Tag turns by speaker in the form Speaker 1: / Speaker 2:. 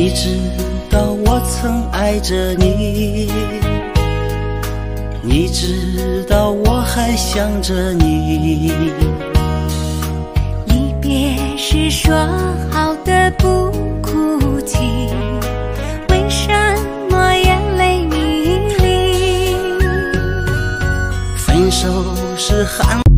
Speaker 1: 你知道我曾爱着你，你知道我还想着你。
Speaker 2: 离别时说好的不哭泣，为什么眼泪迷离？
Speaker 1: 分手是寒。